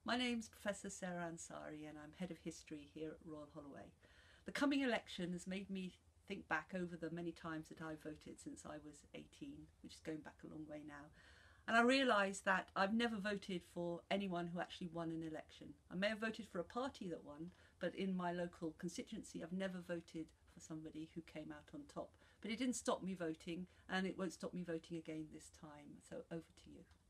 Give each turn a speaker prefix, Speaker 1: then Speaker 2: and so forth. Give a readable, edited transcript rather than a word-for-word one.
Speaker 1: My name's Professor Sarah Ansari and I'm Head of History here at Royal Holloway. The coming election has made me think back over the many times that I've voted since I was 18, which is going back a long way now. And I realised that I've never voted for anyone who actually won an election. I may have voted for a party that won, but in my local constituency I've never voted for somebody who came out on top. But it didn't stop me voting, and it won't stop me voting again this time. So over to you.